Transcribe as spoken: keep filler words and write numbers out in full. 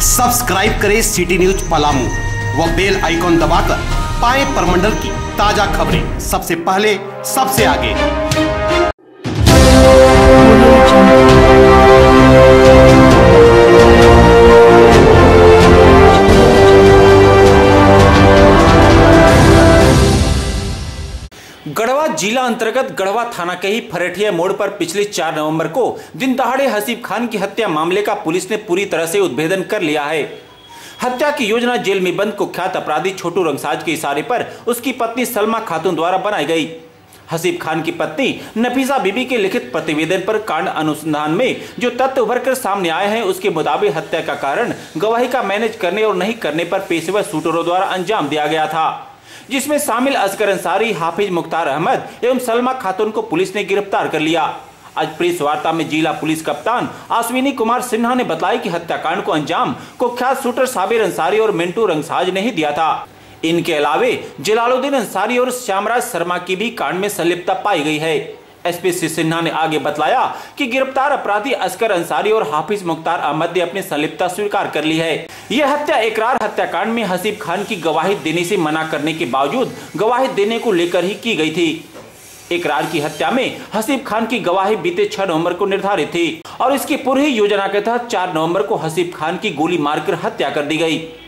Subscribe करें city news Palamu व bell icon दबाकर पाएं प्रमंडल की ताजा खबरें सबसे पहले सबसे आगे। गढ़वा जिला अंतर्गत गढ़वा थाना के ही फरेठिया मोड़ पर पिछले चार नवंबर को दिन दहाड़े हसीब खान की हत्या मामले का पुलिस ने पूरी तरह से उद्भेदन कर लिया है। हत्या की योजना जेल में बंद कुख्यात अपराधी छोटू रंगसाज के इशारे पर उसकी पत्नी सलमा खातून द्वारा बनाई गई। हसीब खान की पत्नी नफीसा बीबी के लिखित प्रतिवेदन पर कांड अनुसंधान में जो तथ्य उभर कर सामने आए हैं उसके मुताबिक हत्या का कारण गवाही का मैनेज करने और नहीं करने पर पेशेवर शूटरों द्वारा अंजाम दिया गया था, जिसमें शामिल असगर अंसारी, हाफिज मुख्तार अहमद एवं सलमा खातून को पुलिस ने गिरफ्तार कर लिया। आज प्रेस वार्ता में जिला पुलिस कप्तान अश्विनी कुमार सिन्हा ने बताया कि हत्याकांड को अंजाम कुख्यात शूटर साबिर अंसारी और मिंटू रंगसाज ने ही दिया था। इनके अलावे जलालुद्दीन अंसारी और श्यामराज शर्मा की भी कांड में संलिप्तता पाई गई है। एसपी श्री सिन्हा ने आगे बताया कि गिरफ्तार अपराधी असगर अंसारी और हाफिज मुख्तार अहमद ने अपनी संलिप्तता स्वीकार कर ली है। यह हत्या इकरार हत्याकांड में हसीब खान की गवाही देने से मना करने के बावजूद गवाही देने को लेकर ही की गई थी। इकरार की हत्या में हसीब खान की गवाही बीते छह नवंबर को निर्धारित थी और इसकी पूरी योजना के तहत चार नवंबर को हसीब खान की गोली मारकर हत्या कर दी गई।